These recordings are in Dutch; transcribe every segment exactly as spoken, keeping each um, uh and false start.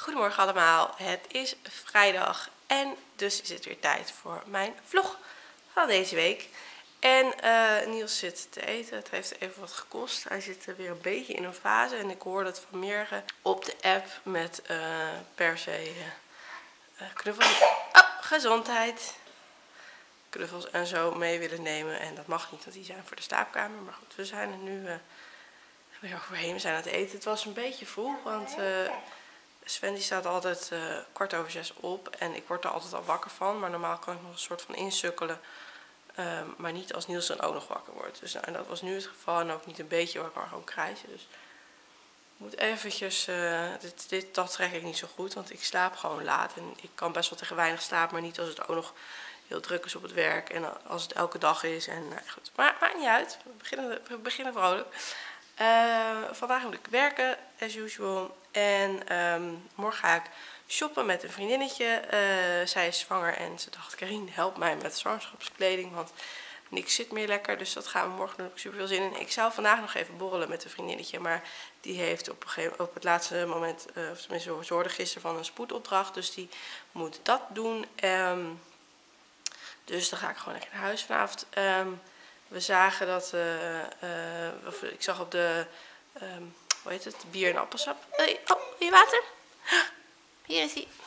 Goedemorgen allemaal, het is vrijdag en dus is het weer tijd voor mijn vlog van deze week. En uh, Niels zit te eten, het heeft even wat gekost. Hij zit weer een beetje in een fase en ik hoorde het vanmorgen op de app met uh, per se uh, knuffels. Oh, gezondheid! Knuffels en zo mee willen nemen en dat mag niet, want die zijn voor de slaapkamer. Maar goed, we zijn er nu uh, weer overheen, we zijn aan het eten. Het was een beetje vroeg, want... Uh, Sven die staat altijd uh, kwart over zes op en ik word er altijd al wakker van. Maar normaal kan ik nog een soort van insukkelen. Uh, maar niet als Niels dan ook nog wakker wordt. Dus nou, dat was nu het geval en ook niet een beetje wakker, maar gewoon krijsen. Dus ik moet eventjes, uh, dit, dit, dat trek ik niet zo goed, want ik slaap gewoon laat. En ik kan best wel tegen weinig slapen, maar niet als het ook nog heel druk is op het werk. En als het elke dag is. En nou, goed. Maar maakt niet uit, we beginnen, we beginnen vrolijk. Uh, vandaag moet ik werken, as usual. En um, morgen ga ik shoppen met een vriendinnetje. Uh, zij is zwanger en ze dacht, Karine, help mij met zwangerschapskleding, want niks zit meer lekker. Dus dat gaan we morgen doen. Ik heb super veel zin in. Ik zou vandaag nog even borrelen met een vriendinnetje, maar die heeft op, een gegeven, op het laatste moment, uh, of tenminste ze hoorde gisteren van een spoedopdracht, dus die moet dat doen. Um, dus dan ga ik gewoon lekker naar huis vanavond. Um, we zagen dat, uh, uh, of, ik zag op de... Um, hoe heet het? Bier en appelsap. Hey, oh, wil je water? Hier is hij.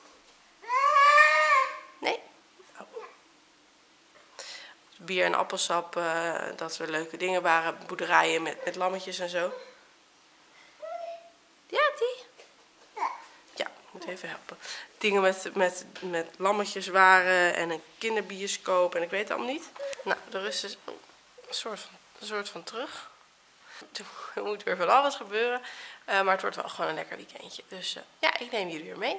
Nee? Oh. Bier en appelsap, uh, dat er leuke dingen waren. Boerderijen met, met lammetjes en zo. Ja, die? Ja, ik moet even helpen. Dingen met, met, met lammetjes waren en een kinderbioscoop en ik weet het allemaal niet. Nou, er is dus een soort van, een soort van terug. Er moet weer van alles gebeuren. Uh, maar het wordt wel gewoon een lekker weekendje. Dus uh, ja, ik neem jullie weer mee.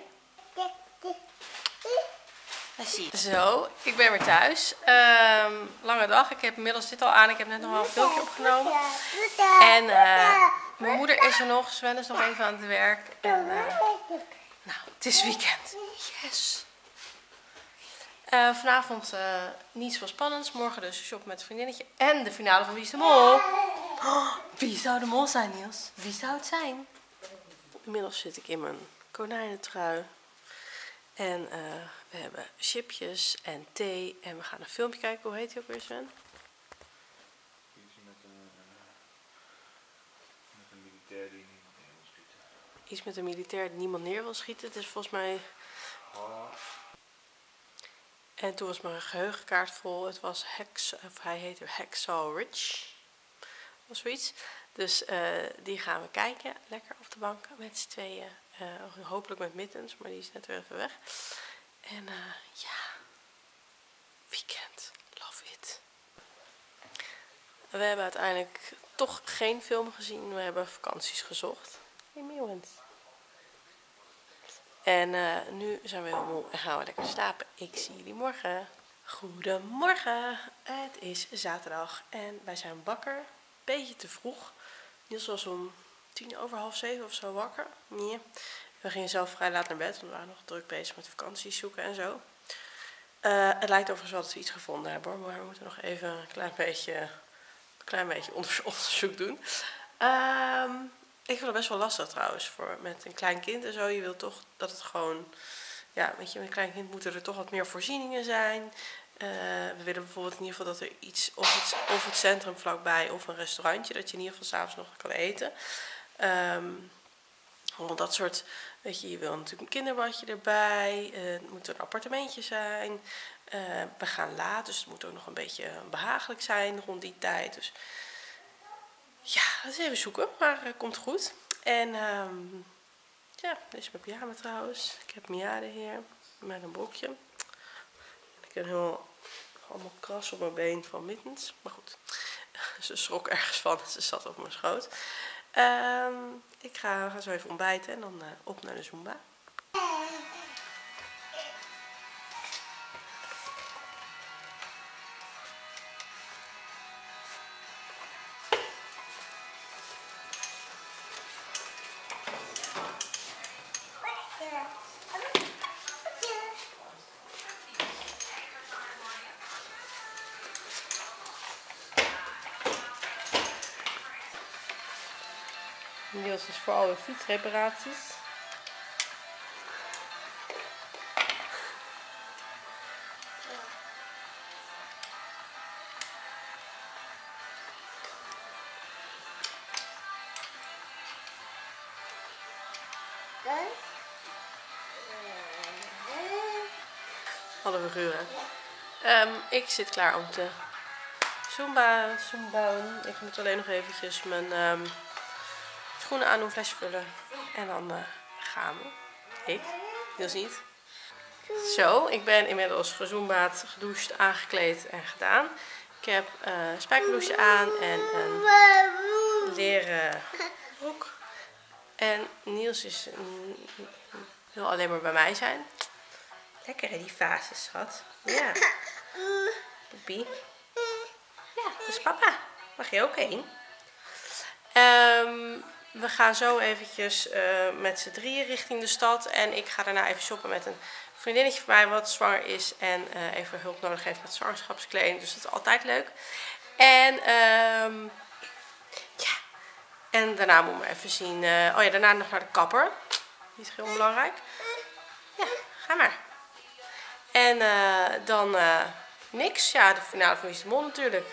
Zo, ik ben weer thuis. Um, lange dag. Ik heb inmiddels dit al aan. Ik heb net nog wel een filmpje opgenomen. En uh, mijn moeder is er nog. Sven is nog even aan het werk. En, uh, nou, het is weekend. Yes! Uh, vanavond uh, niets van spannends. Morgen dus shoppen met een vriendinnetje. En de finale van Wie is de Mol? Oh, wie zou de mol zijn, Niels? Wie zou het zijn? Inmiddels zit ik in mijn konijnentrui. En uh, we hebben chipjes en thee. En we gaan een filmpje kijken. Hoe heet die ook weer, Sven? Iets met een, uh, met een militair die niemand neer wil schieten. Iets met een militair die niemand neer wil schieten. Het is volgens mij... Oh. En toen was mijn geheugenkaart vol. Het was Hex... Of hij heette Hacksaw Ridge. Of zoiets. Dus uh, die gaan we kijken. Lekker op de bank met z'n tweeën. Uh, hopelijk met mittens, maar die is net weer even weg. En uh, ja, weekend. Love it. We hebben uiteindelijk toch geen film gezien. We hebben vakanties gezocht. Hey, Meeuwens. En uh, nu zijn we heel moe en gaan we lekker slapen. Ik zie jullie morgen. Goedemorgen. Het is zaterdag en wij zijn wakker. Beetje te vroeg. Niels was om tien over half zeven of zo wakker. Nee. We gingen zelf vrij laat naar bed, want we waren nog druk bezig met vakanties zoeken en zo. Uh, het lijkt overigens wel dat we iets gevonden hebben hoor, maar we moeten nog even een klein beetje, een klein beetje onderzoek doen. Uh, ik vind het best wel lastig trouwens, voor, met een klein kind en zo. Je wilt toch dat het gewoon, ja, weet je, met een klein kind moeten er toch wat meer voorzieningen zijn. Uh, we willen bijvoorbeeld in ieder geval dat er iets, of het, of het centrum vlakbij of een restaurantje, dat je in ieder geval 's avonds nog kan eten. Um, want dat soort, weet je, je wil natuurlijk een kinderbadje erbij, uh, het moet een appartementje zijn. Uh, we gaan laat, dus het moet ook nog een beetje behagelijk zijn rond die tijd. Dus ja, dat is even zoeken, maar uh, komt goed. En um, ja, dit is mijn pyjama trouwens. Ik heb Miade hier met een broekje. Ik heb heel, allemaal kras op mijn been van mittens. Maar goed, ze schrok ergens van en ze zat op mijn schoot. Um, ik ga, ga zo even ontbijten en dan uh, op naar de Zumba. Niels is voor alle fietsreparaties. Alle figuren. Um, ik zit klaar om te Zumba, Zumba. Ik moet alleen nog eventjes mijn um, schoenen aan doen, flesje vullen. En dan uh, gaan we. Ik, Niels niet. Zo, ik ben inmiddels gezoombaad, gedoucht, aangekleed en gedaan. Ik heb uh, een spijkerbloesje aan en een leren broek. En Niels is mm, wil alleen maar bij mij zijn. Lekker hè, die fase, schat. Ja. Poepie. Ja, dat is papa. Mag je ook heen? Um, we gaan zo eventjes uh, met z'n drieën richting de stad. En ik ga daarna even shoppen met een vriendinnetje van mij wat zwanger is. En uh, even hulp nodig heeft met zwangerschapskleding. Dus dat is altijd leuk. En um, ja. En daarna moeten we even zien. Uh, oh ja, daarna nog naar de kapper. Die is heel belangrijk. Ja, ga maar. En uh, dan uh, niks. Ja, de finale van Wie is de Mol natuurlijk.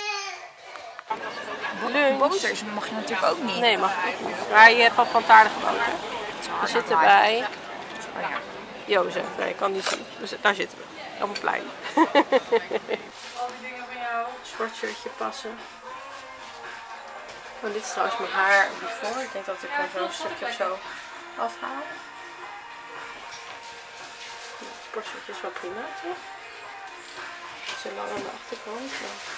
Boters mag je natuurlijk ook niet. Nee, mag niet. Maar je hebt wat plantaardige boter. We zitten bij Jozef. Nee, ik kan niet zien. Dus daar zitten we. Op een plein. Al die dingen van jou. Sportshirtje passen. Oh, dit is trouwens mijn haar before. Ik denk dat ik hem zo'n stukje of zo afhaal. Het sportshirtje is wel prima, toch? Het is lang aan de achterkant. Maar...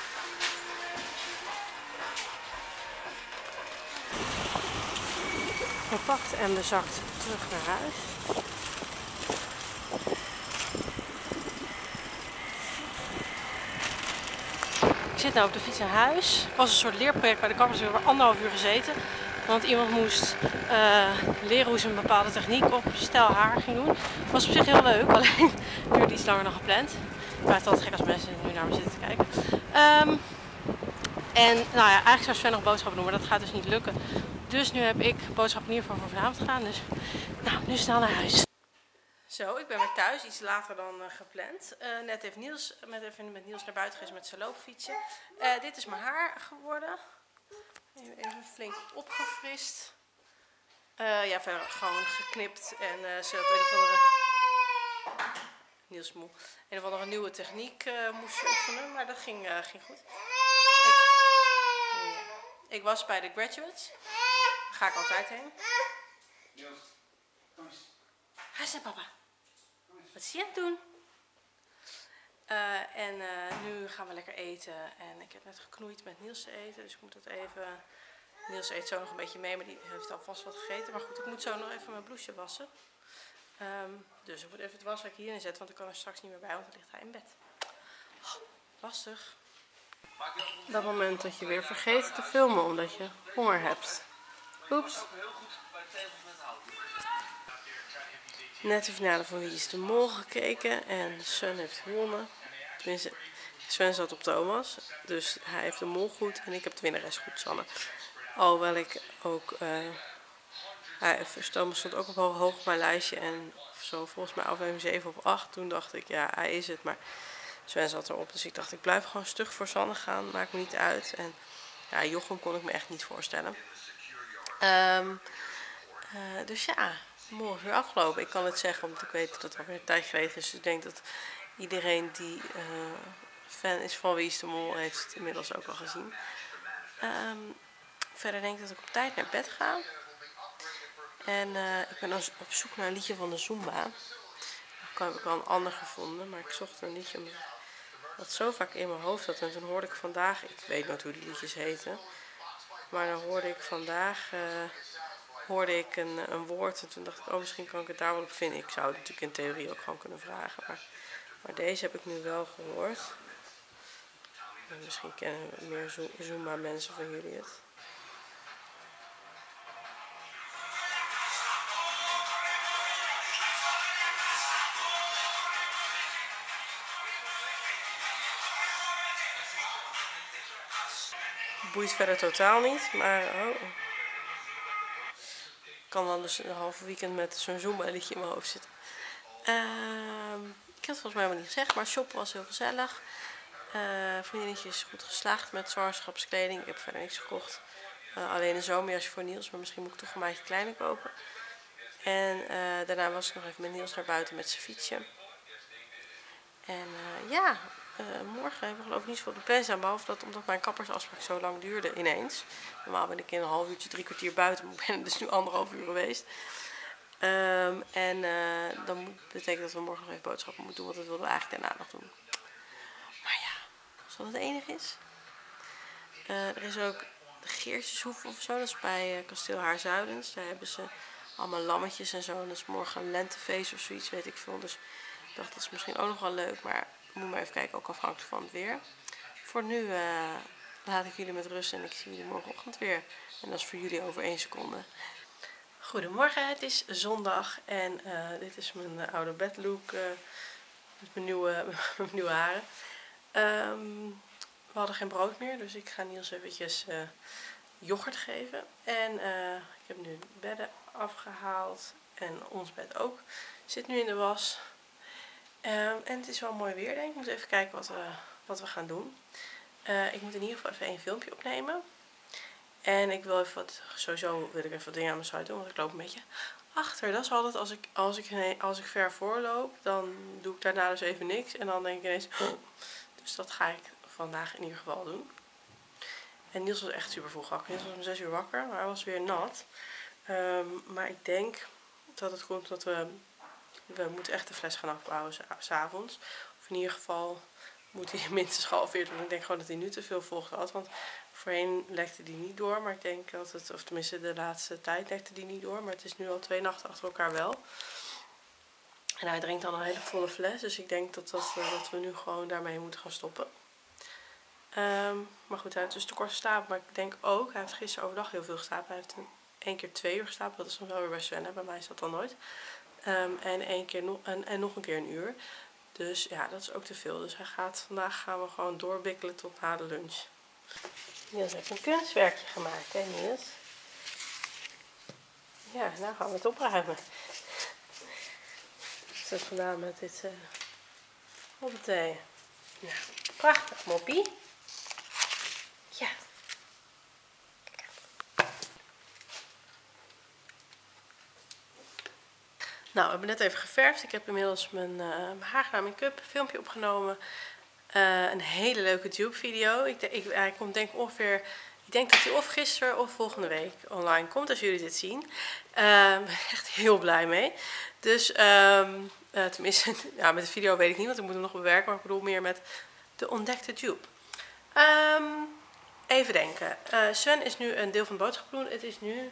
gepakt en bezakt terug naar huis. Ik zit nu op de fiets naar huis. Het was een soort leerproject bij de kapper. We hebben anderhalf uur gezeten. Want iemand moest uh, leren hoe ze een bepaalde techniek op stijl haar ging doen. Het was op zich heel leuk, alleen duurde iets langer dan gepland. Ik vind het altijd gek als mensen nu naar me zitten te kijken. Um, en nou ja, eigenlijk zou Sven nog boodschappen doen, maar dat gaat dus niet lukken. Dus nu heb ik boodschappen in ieder geval voor vanavond gedaan. Dus nou, nu snel naar huis. Zo, ik ben weer thuis. Iets later dan uh, gepland. Uh, net heeft Niels, met, even met Niels naar buiten geweest met zijn loopfietsje. Uh, dit is mijn haar geworden. Even flink opgefrist. Uh, ja, verder gewoon geknipt. En uh, ze had een of andere... Niels moe. Een of andere nieuwe techniek uh, moest oefenen. Maar dat ging, uh, ging goed. Ik, ja. ik was bij de graduates. Daar ga ik altijd heen. Niels, kom eens. Ga eens, papa. Wat is hij aan het doen? Uh, en uh, nu gaan we lekker eten. En ik heb net geknoeid met Niels te eten. Dus ik moet dat even... Niels eet zo nog een beetje mee, maar die heeft alvast wat gegeten. Maar goed, ik moet zo nog even mijn blouseje wassen. Um, dus ik moet even het wasrek hierin zetten, want ik kan er straks niet meer bij, want dan ligt hij in bed. Oh, lastig. Dat moment dat je weer vergeet te filmen omdat je honger hebt. Oeps. Net de finale van Wie is de Mol gekeken en Sven heeft gewonnen. Tenminste, Sven zat op Thomas, dus hij heeft de mol goed en ik heb de winnares goed, Sanne. Alhoewel ik ook, uh, hij, Thomas stond ook op hoog, hoog op mijn lijstje en zo volgens mij aflevering zeven of acht. Toen dacht ik, ja, hij is het, maar Sven zat erop. Dus ik dacht, ik blijf gewoon stug voor Sanne gaan, maakt me niet uit. En ja, Jochem kon ik me echt niet voorstellen. Um, uh, dus ja, mol is weer afgelopen. Ik kan het zeggen, omdat ik weet dat het alweer een tijd geleden is. Dus ik denk dat iedereen die uh, fan is van Wie is de Mol, heeft het inmiddels ook al gezien. Um, verder denk ik dat ik op tijd naar bed ga. En uh, ik ben dan op zoek naar een liedje van de Zumba. Ik heb ik wel een ander gevonden, maar ik zocht een liedje omdat dat zo vaak in mijn hoofd zat. En toen hoorde ik vandaag, ik weet nooit hoe die liedjes heten, maar dan hoorde ik vandaag uh, hoorde ik een, een woord en toen dacht ik, oh misschien kan ik het daar wel op vinden. Ik zou het natuurlijk in theorie ook gewoon kunnen vragen, maar, maar deze heb ik nu wel gehoord. En misschien kennen meer Zumba mensen van jullie het. Boeit verder totaal niet, maar oh. Ik kan dan dus een halve weekend met zo'n Zumba liedje in mijn hoofd zitten. Uh, ik had het volgens mij helemaal niet gezegd, maar shoppen was heel gezellig. Uh, vriendinnetje is goed geslaagd met zwangerschapskleding. Ik heb verder niks gekocht. Uh, alleen een zomerjasje voor Niels, maar misschien moet ik toch een maatje kleiner kopen. En uh, daarna was ik nog even met Niels naar buiten met zijn fietsje. En uh, ja, uh, morgen hebben we geloof ik niet zoveel op de plan staan. Behalve dat omdat mijn kappersafspraak zo lang duurde ineens. Normaal ben ik in een half uurtje, drie kwartier buiten. Maar ik ben dus nu anderhalf uur geweest. Um, en uh, dan moet, betekent dat we morgen nog even boodschappen moeten doen. Want dat wilden we eigenlijk daarna nog doen. Maar ja, als dat het enige is. Uh, er is ook de Geertjeshoeve of zo. Dat is bij uh, Kasteel Haarzuilens. Daar hebben ze allemaal lammetjes en zo. En dat is morgen een lentefeest of zoiets, weet ik veel. Dus ik dacht, dat is misschien ook nog wel leuk. Maar ik moet maar even kijken, ook afhankelijk van het weer. Voor nu uh, laat ik jullie met rust en ik zie jullie morgenochtend weer. En dat is voor jullie over één seconde. Goedemorgen, het is zondag en uh, dit is mijn uh, oude bedlook uh, met mijn nieuwe, mijn nieuwe haren. Um, we hadden geen brood meer, dus ik ga Niels eventjes uh, yoghurt geven. En uh, ik heb nu de bedden afgehaald en ons bed ook. Zit nu in de was. Um, en het is wel mooi weer, denk ik. Ik moet even kijken wat we, wat we gaan doen. Uh, ik moet in ieder geval even een filmpje opnemen. En ik wil even wat, sowieso wil ik even wat dingen aan mijn site doen, want ik loop een beetje achter. Dat is altijd als ik, als ik, als ik ver voorloop, dan doe ik daarna dus even niks. En dan denk ik ineens, oh. Dus dat ga ik vandaag in ieder geval doen. En Niels was echt super vroeg wakker. Niels was om zes uur wakker, maar hij was weer nat. Um, maar ik denk dat het komt dat we, we moeten echt de fles gaan afbouwen s'avonds. Of in ieder geval moet hij minstens gehalveerd worden. Ik denk gewoon dat hij nu te veel vocht had, want voorheen lekte die niet door, maar ik denk dat het, of tenminste de laatste tijd lekte die niet door, maar het is nu al twee nachten achter elkaar wel. En hij drinkt dan een hele volle fles, dus ik denk dat, dat, dat we nu gewoon daarmee moeten gaan stoppen. Um, maar goed, hij heeft dus te kort geslapen, maar ik denk ook, hij heeft gisteren overdag heel veel geslapen. Hij heeft een, één keer twee uur geslapen, dat is dan wel weer bij Sven, hè? Bij mij is dat dan nooit. Um, en, één keer no en, en nog een keer een uur. Dus ja, dat is ook te veel. Dus hij gaat, vandaag gaan we gewoon doorbikkelen tot na de lunch. Niels heeft een kunstwerkje gemaakt, hè Niels? Ja, nou gaan we het opruimen. Dus vandaan met dit uh, hoppatee. Nou, prachtig moppie. Ja. Nou, we hebben net even geverfd. Ik heb inmiddels mijn, uh, mijn haar gedaan, make-up, filmpje opgenomen. Uh, een hele leuke dupe video. Ik, ik, hij komt denk ik ongeveer, ik denk dat hij of gisteren of volgende week online komt, als jullie dit zien. Uh, echt heel blij mee. Dus, um, uh, tenminste, ja, met de video weet ik niet, want ik moet hem nog bewerken. Maar ik bedoel meer met de ontdekte dupe. Um, even denken. Uh, Sven is nu een deel van de boodschap doen. Het is nu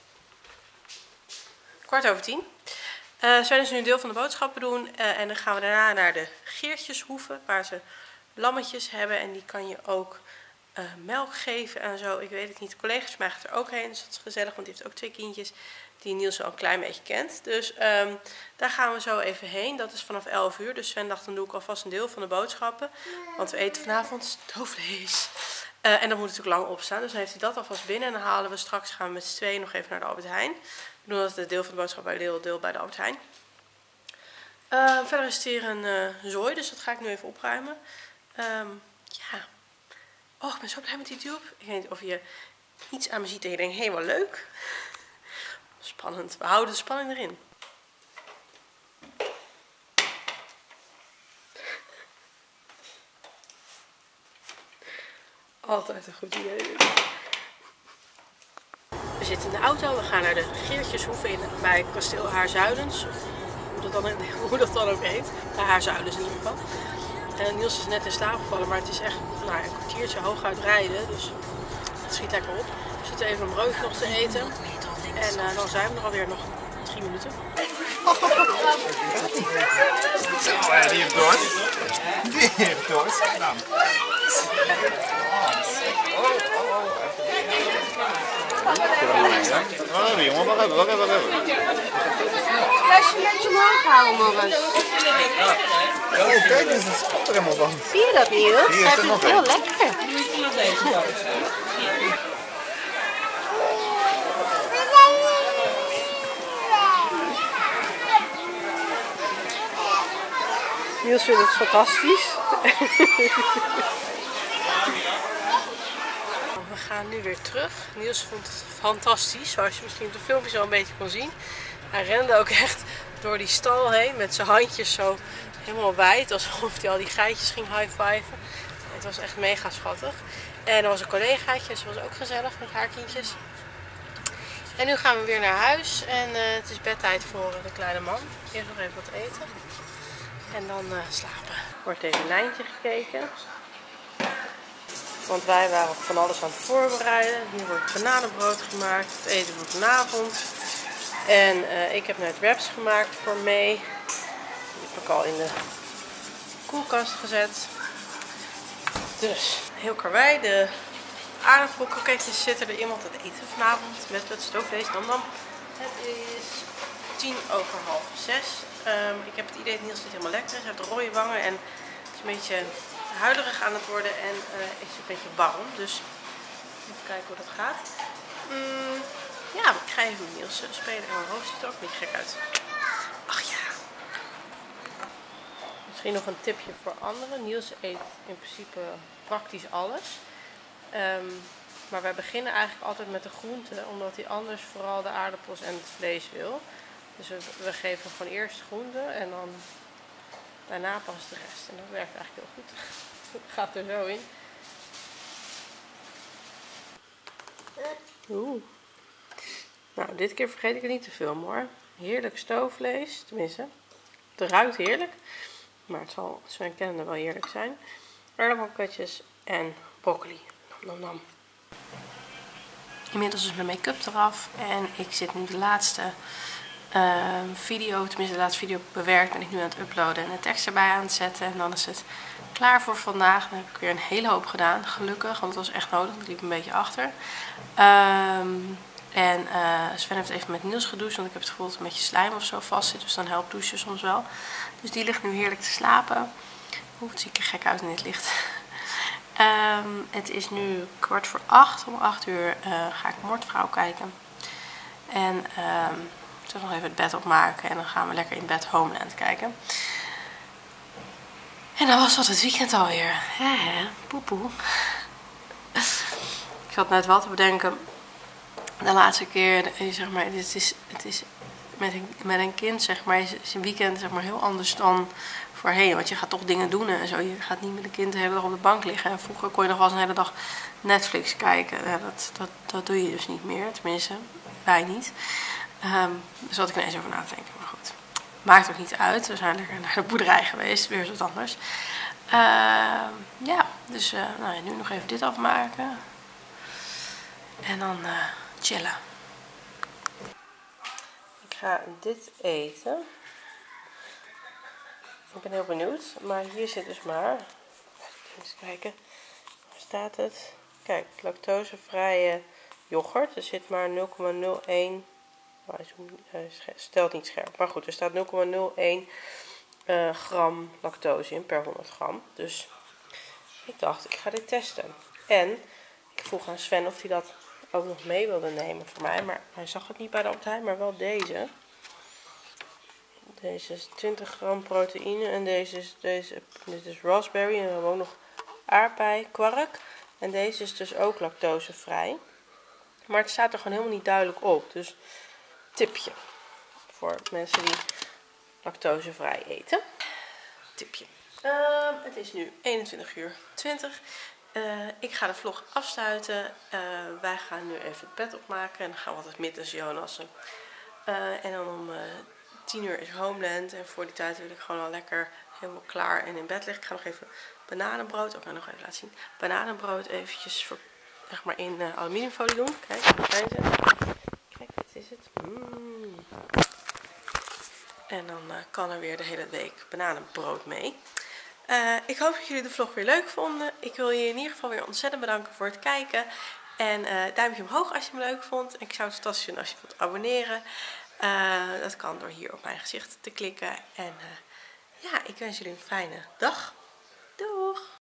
kwart over tien. Uh, Sven is nu een deel van de boodschappen doen uh, en dan gaan we daarna naar de Geertjeshoeve, waar ze lammetjes hebben en die kan je ook uh, melk geven en zo. Ik weet het niet, de collega's van mij gaat er ook heen, dus dat is gezellig, want die heeft ook twee kindjes die Niels al een klein beetje kent. Dus um, daar gaan we zo even heen, dat is vanaf elf uur, dus Sven dacht dan doe ik alvast een deel van de boodschappen, want we eten vanavond stoofvlees. Uh, en dat moet natuurlijk lang opstaan, dus dan heeft hij dat alvast binnen en dan halen we straks, gaan we met z'n tweeën nog even naar de Albert Heijn. We doen dat het deel van de boodschap bij deel, deel bij de Albert Heijn. Uh, verder is het hier een uh, zooi, dus dat ga ik nu even opruimen. Um, ja. Oh, ik ben zo blij met die dupe. Ik weet niet of je iets aan me ziet en je denkt, hé, hey, wat leuk. Spannend. We houden de spanning erin. Altijd een goed idee. We zitten in de auto, we gaan naar de Geertjeshoeve in bij Kasteel Haarzuilens. Hoe dat, dan, hoe dat dan ook heet. Bij Haarzuilens in ieder geval. En Niels is net in slaap gevallen, maar het is echt nou, een kwartiertje hooguit rijden. Dus het schiet lekker op. We zitten even een broodje nog te eten. En uh, dan zijn we er alweer nog drie minuten. Oh ja, die heeft dorst. Die heeft dorst. Nou. Oh, oh, oh. Oh, jongen, wacht even, wacht even, wacht even. Flesje met je omhoog houden, Morris. Oh, kijk, er spat er helemaal van. Zie je dat, Niels? Hier is er nog heel een. lekker. Niels vindt het fantastisch. We gaan nu weer terug. Niels vond het fantastisch, zoals je misschien op de filmpjes al een beetje kon zien. Hij rende ook echt door die stal heen met zijn handjes zo helemaal wijd. Alsof hij al die geitjes ging high-fiven. Het was echt mega schattig. En er was een collegaatje, dus dat was ook gezellig met haar kindjes. En nu gaan we weer naar huis. En uh, het is bedtijd voor de kleine man. Eerst nog even wat eten. En dan uh, slapen. Er wordt even een lijntje gekeken. Want wij waren van alles aan het voorbereiden. Hier wordt bananenbrood gemaakt. Het eten voor vanavond. En uh, ik heb net wraps gemaakt voor mee. Die heb ik al in de koelkast gezet. Dus heel karwei. De aardappelkroketjes zitten er iemand te eten vanavond. Met het stoofvlees. Dan dan. Het is tien over half zes. Um, ik heb het idee dat Niels niet helemaal lekker is. Hij heeft rode wangen en het is een beetje huilerig aan het worden. En uh, is een beetje warm. Dus even kijken hoe dat gaat. Mm, ja, ik ga even met Niels spelen. En mijn hoofd ziet er ook niet gek uit. Ach ja. Misschien nog een tipje voor anderen. Niels eet in principe praktisch alles. Um, maar wij beginnen eigenlijk altijd met de groenten. Omdat hij anders vooral de aardappels en het vlees wil. Dus we, we geven gewoon eerst groenten en dan daarna pas de rest. En dat werkt eigenlijk heel goed. Het gaat er zo in. Oeh. Nou, dit keer vergeet ik het niet te filmen hoor. Heerlijk stoofvlees. Tenminste, het ruikt heerlijk. Maar het zal Sven kennende wel heerlijk zijn. Aardappelketjes en broccoli. Nam, nam. Inmiddels is mijn make-up eraf. En ik zit nu de laatste uh, video, tenminste de laatste video bewerkt. Ben ik nu aan het uploaden en de tekst erbij aan het zetten. En dan is het klaar voor vandaag. Dan heb ik weer een hele hoop gedaan. Gelukkig, want het was echt nodig. Ik liep een beetje achter. Um, en uh, Sven heeft even met Niels gedoucht. Want ik heb het gevoel dat er een beetje slijm of zo vast zit. Dus dan helpt douchen soms wel. Dus die ligt nu heerlijk te slapen. Oeh, het ziet er gek uit in dit licht. Um, het is nu kwart voor acht. Om acht uur uh, ga ik Moordvrouw kijken. En um, ik zal nog even het bed opmaken. En dan gaan we lekker in bed Homeland kijken. En dan was dat het weekend alweer. Hè, hè, poepoe. Ik zat net wel te bedenken. De laatste keer, zeg maar, het is, het is met, een, met een kind, zeg maar, is, is een weekend zeg maar, heel anders dan voorheen. Want je gaat toch dingen doen en zo. Je gaat niet met een kind de hele dag op de bank liggen. En vroeger kon je nog wel eens een hele dag Netflix kijken. Ja, dat, dat, dat doe je dus niet meer. Tenminste, wij niet. Um, dus zat ik ineens over na te denken. Maar goed, maakt ook niet uit. We zijn lekker naar de boerderij geweest. Weer eens wat anders. Uh, ja, dus uh, nou ja, nu nog even dit afmaken. En dan uh, chillen. Ik ga dit eten. Ik ben heel benieuwd. Maar hier zit dus maar... Eens kijken. Waar staat het? Kijk, lactosevrije yoghurt. Er zit maar nul komma nul één... Hij stelt niet scherp. Maar goed, er staat nul komma nul één uh, gram lactose in per honderd gram. Dus ik dacht, ik ga dit testen. En ik vroeg aan Sven of hij dat ook nog mee wilde nemen voor mij. Maar hij zag het niet bij de Albert Heijn, maar wel deze. Deze is twintig gram proteïne. En deze is, deze, dit is raspberry. En we hebben ook nog aardbei, kwark. En deze is dus ook lactosevrij. Maar het staat er gewoon helemaal niet duidelijk op. Dus tipje voor mensen die lactosevrij eten. Tipje. Uh, het is nu eenentwintig uur twintig. Uh, ik ga de vlog afsluiten. Uh, wij gaan nu even het bed opmaken. En dan gaan we wat middens Jonassen. Uh, en dan om uh, tien uur is Homeland. En voor die tijd wil ik gewoon al lekker helemaal klaar en in bed liggen. Ik ga nog even bananenbrood, ook nog even laten zien. Bananenbrood eventjes voor, zeg maar in uh, aluminiumfolie doen. Kijk, daar zijn ze. Kijk, dit is het. Mm. En dan uh, kan er weer de hele week bananenbrood mee. Uh, ik hoop dat jullie de vlog weer leuk vonden. Ik wil je in ieder geval weer ontzettend bedanken voor het kijken. En uh, duimpje omhoog als je hem leuk vond. Ik zou het fantastisch vinden als je wilt abonneren. Uh, dat kan door hier op mijn gezicht te klikken. En uh, ja, ik wens jullie een fijne dag. Doeg!